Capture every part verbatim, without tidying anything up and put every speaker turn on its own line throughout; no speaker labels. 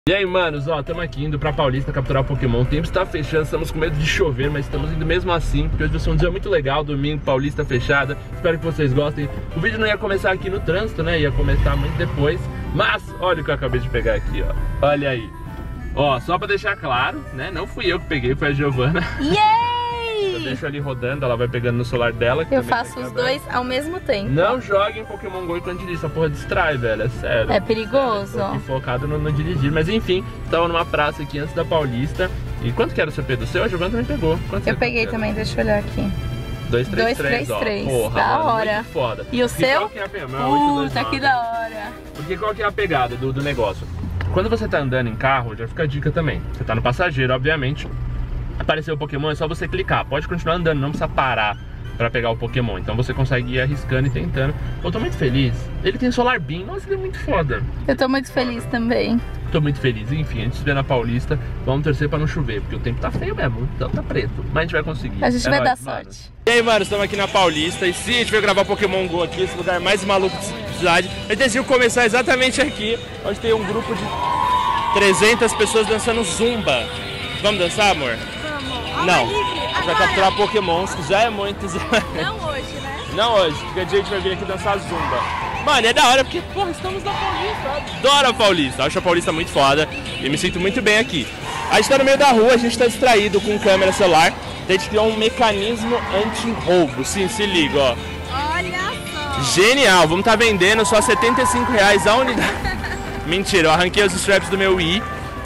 E aí, manos, ó, estamos aqui indo pra Paulista capturar Pokémon. O tempo está fechando, estamos com medo de chover, mas estamos indo mesmo assim, porque hoje vai ser um dia muito legal, domingo, Paulista fechada. Espero que vocês gostem. O vídeo não ia começar aqui no trânsito, né? Ia começar muito depois. Mas, olha o que eu acabei de pegar aqui, ó. Olha aí. Ó, só pra deixar claro, né? Não fui eu que peguei, foi a Giovana.
Yay!
Eu deixo ali rodando, ela vai pegando no celular dela.
Eu faço os dois ao mesmo tempo.
Não joguem Pokémon Go enquanto dirige, essa porra distrai, velho, é sério.
É perigoso.
Tô aqui focado no, no dirigir, mas enfim, tava numa praça aqui antes da Paulista. E quanto que era o seu Pedro? O seu, a Giovana também pegou. Quanto
eu peguei também, deixa eu olhar aqui.
dois três três, ó. Porra,
da
mano,
hora.
muito foda.
E o seu?
Que é a
Puta, que da hora.
Porque qual que é a pegada do, do negócio? Quando você tá andando em carro, já fica a dica também. Você tá no passageiro, obviamente. Apareceu o Pokémon, é só você clicar. Pode continuar andando, não precisa parar pra pegar o Pokémon. Então você consegue ir arriscando e tentando. Eu tô muito feliz. Ele tem Solar Beam, nossa, ele é muito foda.
Eu tô muito feliz também.
Tô muito feliz. Enfim, a gente se vê na Paulista. Vamos torcer pra não chover, porque o tempo tá feio mesmo. Então tá preto. Mas a gente vai conseguir.
A gente
é
vai
nóis,
dar
mano.
sorte.
E aí, mano, estamos aqui na Paulista. E sim, a gente veio gravar Pokémon Go aqui, esse lugar mais maluco da cidade. A gente decidiu começar exatamente aqui, onde tem um grupo de trezentas pessoas dançando zumba. Vamos dançar, amor? Não, a gente vai capturar Pokémons, que já é muito...
Não hoje, né?
Não hoje, porque dia a gente vai vir aqui dançar zumba. Mano, é da hora, porque, porra, estamos na Paulista. Adoro a Paulista, acho a Paulista muito foda e me sinto muito bem aqui. A gente tá no meio da rua, a gente tá distraído com câmera celular, então a gente criou um mecanismo anti-roubo. Sim, se liga, ó.
Olha só.
Genial, vamos tá vendendo só setenta e cinco reais a unidade. Mentira, eu arranquei os straps do meu Wii.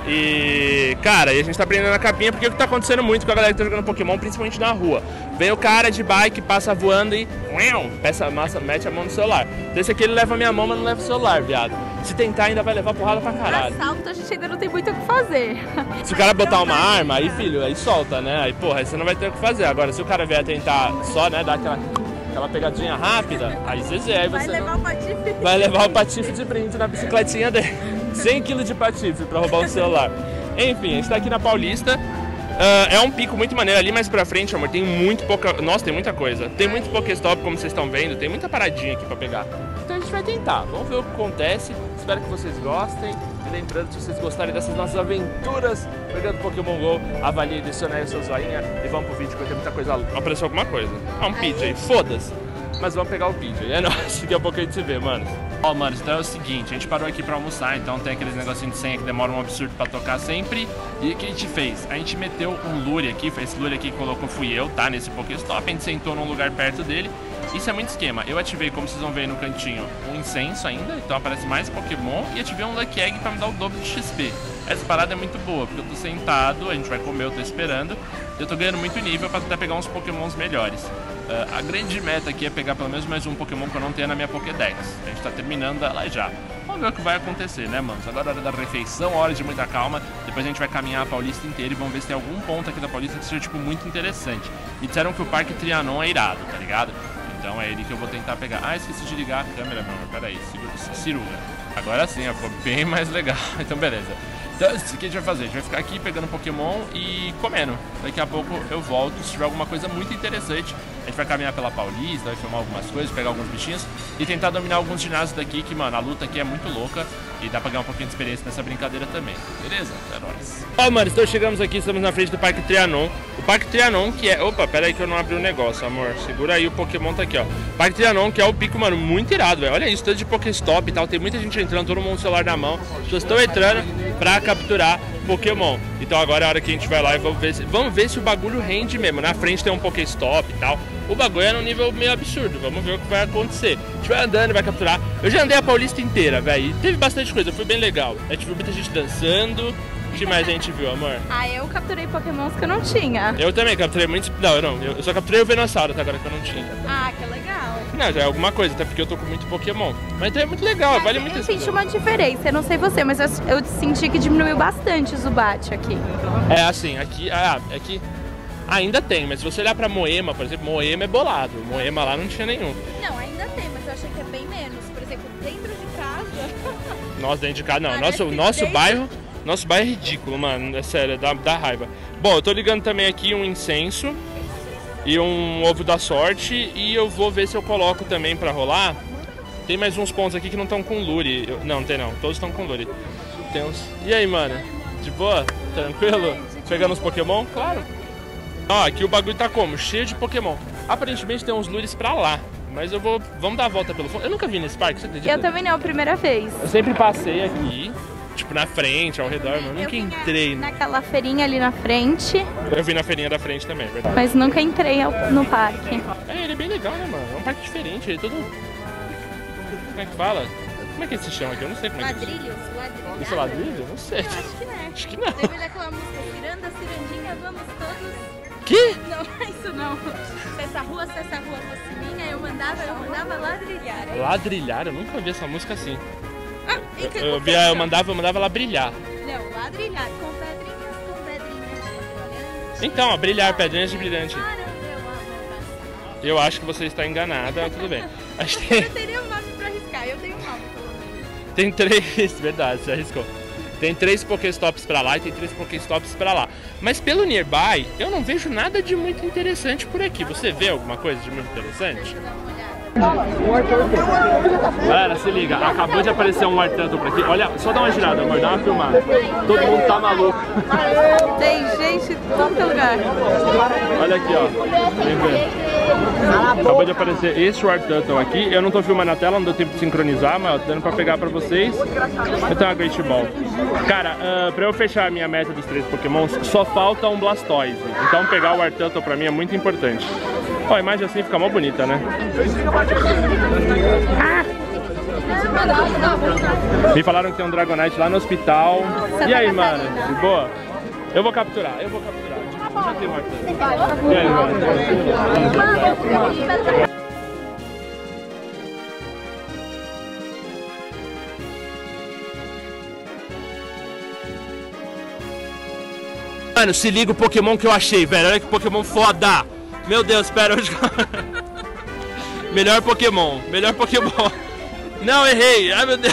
E, cara, e a gente tá prendendo a capinha porque o que tá acontecendo muito com a galera que tá jogando Pokémon, principalmente na rua. Vem o cara de bike, passa voando e peça, massa, mete a mão no celular. Então esse aqui ele leva a minha mão, mas não leva o celular, viado. Se tentar ainda vai levar porrada pra caralho.
Assalto a gente ainda não tem muito o que fazer.
Se o cara botar uma arma, aí filho, aí solta, né? Aí porra, aí você não vai ter o que fazer. Agora se o cara vier tentar só, né, dar aquela, aquela pegadinha rápida, aí você aí você
Vai levar
não...
o patife.
Vai levar o patife de brinde na bicicletinha dele. cem quilos de patife pra roubar o celular. Enfim, a gente tá aqui na Paulista. Uh, é um pico muito maneiro ali mais pra frente, amor. Tem muito pouca... Nossa, tem muita coisa. Tem muito Pokéstop, como vocês estão vendo. Tem muita paradinha aqui pra pegar. Então a gente vai tentar. Vamos ver o que acontece. Espero que vocês gostem. E lembrando, se vocês gostarem dessas nossas aventuras pegando Pokémon Go, avalie, adicione aí o seu joinha e vamos pro vídeo que vai ter muita coisa. Apareceu alguma coisa. Ah, um P J. Foda-se. Mas vamos pegar o P J. É nóis. Daqui a pouco a gente se vê, mano. Ó, oh, mano, então é o seguinte, a gente parou aqui pra almoçar, então tem aqueles negocinhos de senha que demoram um absurdo pra tocar sempre. E o que a gente fez? A gente meteu um lure aqui, foi esse lure aqui que colocou fui eu, tá? Nesse Pokéstop, a gente sentou num lugar perto dele. Isso é muito esquema. Eu ativei, como vocês vão ver no cantinho, um incenso ainda, então aparece mais Pokémon. E ativei um Lucky Egg pra me dar o dobro de X P. Essa parada é muito boa, porque eu tô sentado, a gente vai comer, eu tô esperando. Eu tô ganhando muito nível pra tentar pegar uns Pokémons melhores. Uh, a grande meta aqui é pegar pelo menos mais um Pokémon que eu não tenho na minha Pokédex. A gente tá terminando ela já. Vamos ver o que vai acontecer, né, mano? Agora é hora da refeição, hora de muita calma. Depois a gente vai caminhar a Paulista inteira e vamos ver se tem algum ponto aqui da Paulista que seja, tipo, muito interessante. Me disseram que o Parque Trianon é irado, tá ligado? Então é ele que eu vou tentar pegar. Ah, esqueci de ligar a câmera, meu amor. Pera aí, ciruga. Agora sim, ó, ficou bem mais legal. Então beleza. Então, o que a gente vai fazer? A gente vai ficar aqui pegando Pokémon e comendo. Daqui a pouco eu volto, se tiver alguma coisa muito interessante. A gente vai caminhar pela Paulista, vai filmar algumas coisas, pegar alguns bichinhos e tentar dominar alguns ginásios daqui, que, mano, a luta aqui é muito louca e dá pra ganhar um pouquinho de experiência nessa brincadeira também. Beleza? É nóis. Ó, mano, então chegamos aqui, estamos na frente do Parque Trianon. O Parque Trianon, que é... Opa, pera aí que eu não abri o negócio, amor. Segura aí, o Pokémon tá aqui, ó. Parque Trianon, que é o pico, mano, muito irado, velho. Olha isso, tanto de Pokéstop e tal. Tem muita gente entrando, todo mundo com o celular na mão. As pessoas estão entrando pra capturar Pokémon. Então agora é a hora que a gente vai lá e vamos ver se, vamos ver se o bagulho rende mesmo. Na frente tem um Pokéstop e tal. O bagulho é num nível meio absurdo. Vamos ver o que vai acontecer. A gente vai andando, vai capturar. Eu já andei a Paulista inteira, velho. Teve bastante coisa, foi bem legal. A gente viu muita gente dançando. O que mais a gente viu, amor?
Ah, eu capturei Pokémons que eu não tinha.
Eu também capturei muitos. Não, eu não. Eu só capturei o Venossauro até agora que eu não tinha.
Ah, que legal.
Não, já é alguma coisa, até porque eu tô com muito Pokémon. Mas então é muito legal,
é,
vale muito a pena.
Eu senti uma diferença, eu não sei você, mas eu, eu senti que diminuiu bastante o Zubat aqui.
É assim, aqui, ah, aqui ainda tem, mas se você olhar pra Moema, por exemplo, Moema é bolado. Moema lá não tinha nenhum.
Não, ainda tem, mas eu achei que é bem menos. Por exemplo, dentro de casa.
Nossa, dentro de casa, não. Nosso, nosso dentro... bairro. Nosso bairro é ridículo, mano. É sério, dá, dá raiva. Bom, eu tô ligando também aqui um incenso e um ovo da sorte. E eu vou ver se eu coloco também pra rolar. Tem mais uns pontos aqui que não estão com lure. Eu, não, não tem não. Todos estão com lure. tenso. E aí, mano? De boa? Tranquilo? Pegando os Pokémon? Claro. Ó, aqui o bagulho tá como? Cheio de Pokémon. Aparentemente tem uns lures pra lá. Mas eu vou... Vamos dar a volta pelo fundo. Eu nunca vi nesse parque, você acredita?
Eu também não, primeira vez.
Eu sempre passei aqui, tipo, na frente, ao redor, mas eu nunca entrei.
Naquela feirinha ali na frente.
Eu vi na feirinha da frente também, é verdade.
Mas nunca entrei no parque.
É, ele é bem legal, né, mano? É um parque diferente, ele é todo... Como é que fala? Como é que ele se chama aqui? Eu não sei como é que ele se chama.
Ladrilhos? Ladrilhos?
Isso é ladrilho? Não sei.
Eu acho que não é.
Acho que não.
Teve daquela música Ciranda, Cirandinha, vamos todos...
Que?
Não, é isso não. Se essa rua, se essa rua fosse minha, eu mandava, eu mandava ladrilhar. É?
Ladrilhar? Eu nunca vi essa música assim.
Ah, e que
eu, eu, via, eu, mandava, eu mandava ela brilhar.
Não, ladrilhar, com pedrinhas, com pedrinhas brilhantes.
Então, ó, brilhar, pedrinhas de brilhante.
Caramba, eu amo.
Eu acho que você está enganada, tudo bem. Acho que tem...
Eu teria um nome pra arriscar, eu tenho um nome pelo menos.
Tem três, verdade, você arriscou. Tem três Pokéstops pra lá e tem três Pokéstops pra lá. Mas pelo Nearby, eu não vejo nada de muito interessante por aqui. Você vê alguma coisa de muito interessante? Galera, se liga, acabou de aparecer um Wartortle por aqui. Olha, só dá uma girada, amor, dá uma filmada. Todo mundo tá maluco.
Tem gente em todo lugar.
Olha aqui, ó. Vem ver. Acabou de aparecer esse Wartortle aqui. Eu não tô filmando na tela, não deu tempo de sincronizar, mas ó, tô dando pra pegar pra vocês. Eu tenho uma Great Ball. Cara, uh, pra eu fechar a minha meta dos três Pokémons, só falta um Blastoise. Então pegar o Wartortle pra mim é muito importante. Ó, a imagem assim fica mó bonita, né? Ah! Me falaram que tem um Dragonite lá no hospital. E aí, mano? De boa? Eu vou capturar, eu vou capturar. Eu já tenho um Wartortle. E aí, mano? Mano, se liga o Pokémon que eu achei, velho. Olha que Pokémon foda! Meu Deus, espera. Eu... Melhor Pokémon, melhor Pokémon. Não, errei. Ai, meu Deus.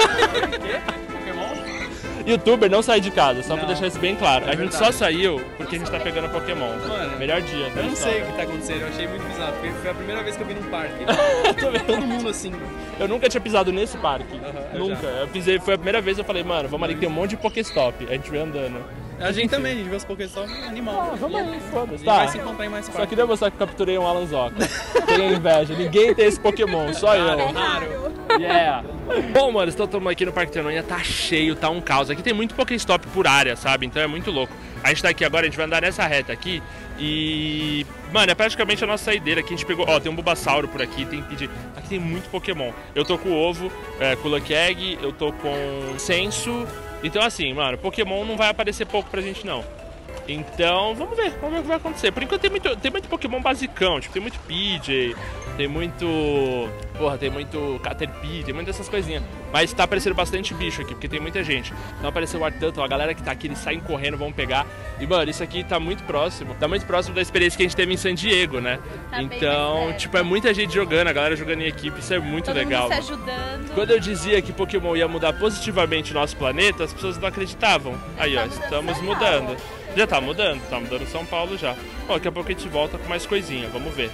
Pokémon? Youtuber, não sai de casa, só não. Pra deixar isso bem claro. É a gente verdade. Só saiu porque a gente tá pegando Pokémon. Mano, melhor dia.
Eu não sei o que tá acontecendo, eu achei muito bizarro. Foi a primeira vez que eu vi num parque. Todo mundo assim.
Eu nunca tinha pisado nesse parque. Uh-huh, nunca. Eu, eu pisei, foi a primeira vez que eu falei, mano, vamos ali que tem um monte de Pokéstop. A gente veio andando.
A gente também, a gente vê os Pokéstop animal.
Ah, vamos aí, foda-se.
Tá. Vai se encontrar em mais parque.
Só queria mostrar que eu capturei um Alanzoca. Tenho inveja, ninguém tem esse Pokémon, só eu.
É raro.
Yeah. Bom, mano, estamos aqui no Parque Ternoia, tá cheio, tá um caos. Aqui tem muito Pokéstop por área, sabe? Então é muito louco. A gente tá aqui agora, a gente vai andar nessa reta aqui e... Mano, é praticamente a nossa saideira aqui. A gente pegou... Ó, tem um Bulbasauro por aqui, tem Pidgey. Aqui tem muito Pokémon. Eu tô com o Ovo, é, com o Lucky Egg, eu tô com Senso. Então assim, mano, Pokémon não vai aparecer pouco pra gente não. Então, vamos ver, vamos ver o que vai acontecer. Por enquanto tem muito, tem muito Pokémon basicão, tipo, tem muito Pidgey, tem muito... Porra, tem muito Caterpie, tem muitas dessas coisinhas. Mas tá aparecendo bastante bicho aqui, porque tem muita gente. Então apareceu o Wartortle, a galera que tá aqui, eles saem correndo, vão pegar. E, mano, isso aqui tá muito próximo. Tá muito próximo da experiência que a gente teve em San Diego, né?
Tá
então, tipo, é muita gente jogando, a galera jogando em equipe, isso é muito
Todo
legal.
Mundo se ajudando.
Quando eu dizia que Pokémon ia mudar positivamente o nosso planeta, as pessoas não acreditavam. Aí, ó, estamos mudando. Já tá mudando, tá mudando São Paulo já. Ó, daqui a pouco a gente volta com mais coisinha, vamos ver.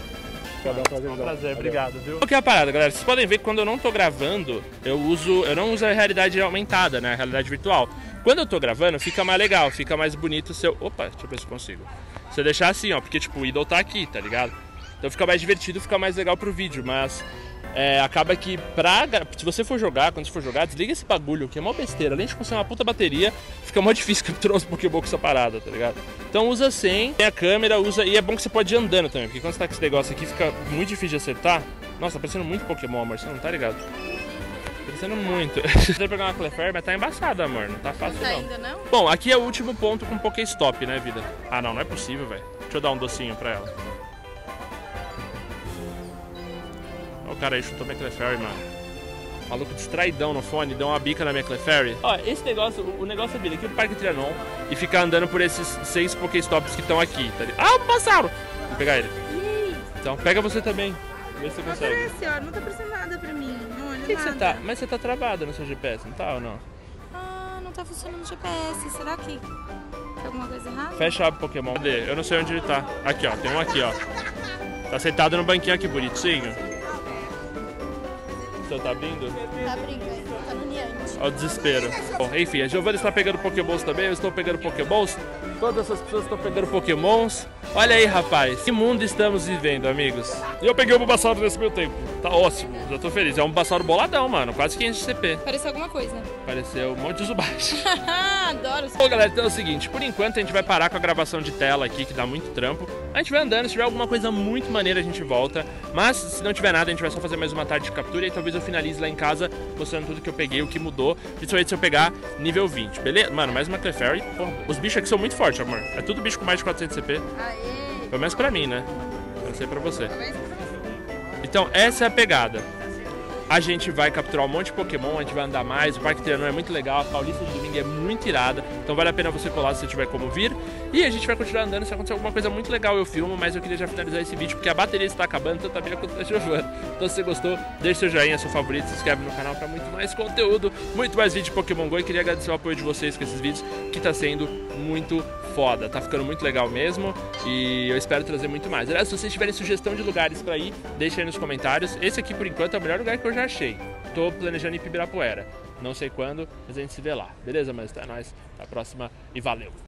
Um prazer, obrigado, viu? Qual que é a parada, galera? Vocês podem ver que quando eu não tô gravando, eu uso, eu não uso a realidade aumentada, né? A realidade virtual. Quando eu tô gravando, fica mais legal, fica mais bonito o seu... Opa, deixa eu ver se eu consigo. Se eu deixar assim, ó, porque tipo, o Idol tá aqui, tá ligado? Então fica mais divertido, fica mais legal pro vídeo, mas... É, acaba que pra... Se você for jogar, quando você for jogar, desliga esse bagulho, que é mó besteira. Além de consumir uma puta bateria, fica mó difícil capturar os Pokémon com essa parada, tá ligado? Então usa sem, tem a câmera, usa... E é bom que você pode ir andando também, porque quando você tá com esse negócio aqui, fica muito difícil de acertar. Nossa, tá parecendo muito Pokémon, amor, você não tá ligado? Tá parecendo muito. Você vai pegar uma Clefairy, mas tá embaçado, amor, não tá fácil não. Tá ainda não? Bom, aqui é o último ponto com Pokéstop, né, vida? Ah, não, não é possível, velho. Deixa eu dar um docinho pra ela. O cara aí chutou minha Clefairy, mano. Maluco distraidão no fone, deu uma bica na minha Clefairy. Ó, esse negócio, o negócio é vir aqui no Parque Trianon e ficar andando por esses seis Pokéstops que estão aqui, tá ligado? Ah, o Bulbasauro! Vou pegar ele. Então, pega você também. Vê se você consegue.
Não aparece, ó, não tá aparecendo nada pra mim. Não olha
que
nada.
Que você tá? Mas você tá travada no seu G P S, não tá ou não?
Ah, não tá funcionando o G P S. Será que tem alguma coisa errada?
Fecha o Pokémon. Cadê? Eu não sei onde ele tá. Aqui, ó. Tem um aqui, ó. Tá sentado no banquinho aqui, bonitinho. Você tá abrindo?
Tá abrindo, tá no Niantic.
Olha o desespero. Bom, enfim, a Giovana está pegando Pokémons também, eu estou pegando Pokémons. Todas essas pessoas estão pegando Pokémons. Olha aí, rapaz, que mundo estamos vivendo, amigos. E eu peguei o Bulbasaur nesse meu tempo. Tá ótimo, já tô feliz. É um Bulbasaur boladão, mano, quase quinhentos de C P.
Pareceu alguma coisa.
Pareceu um monte de Zubat.
Adoro.
Bom, galera, então é o seguinte, por enquanto a gente vai parar com a gravação de tela aqui, que dá muito trampo. A gente vai andando, se tiver alguma coisa muito maneira a gente volta. Mas se não tiver nada, a gente vai só fazer mais uma tarde de captura. E talvez eu finalize lá em casa, mostrando tudo que eu peguei, o que mudou. Principalmente se eu pegar nível vinte, beleza? Mano, mais uma Clefairy. Porra, os bichos aqui são muito fortes, amor. É tudo bicho com mais de quatrocentos C P.
Aê.
Pelo menos pra mim, né? Eu sei pra você. Então, essa é a pegada. A gente vai capturar um monte de Pokémon, a gente vai andar mais, o Parque Trianon é muito legal, a Paulista de domingo é muito irada, então vale a pena você colar se você tiver como vir. E a gente vai continuar andando, se acontecer alguma coisa muito legal eu filmo, mas eu queria já finalizar esse vídeo porque a bateria está acabando, tanto a minha quanto a Giovana. Então se você gostou, deixe seu joinha, seu favorito, se inscreve no canal para muito mais conteúdo, muito mais vídeo de Pokémon Go, e queria agradecer o apoio de vocês com esses vídeos, que tá sendo muito foda, tá ficando muito legal mesmo, e eu espero trazer muito mais. Aliás, se vocês tiverem sugestão de lugares para ir, deixa aí nos comentários. Esse aqui por enquanto é o melhor lugar que eu já achei. Tô planejando ir para Ibirapuera. Não sei quando, mas a gente se vê lá. Beleza, mas é nóis. Até a próxima e valeu!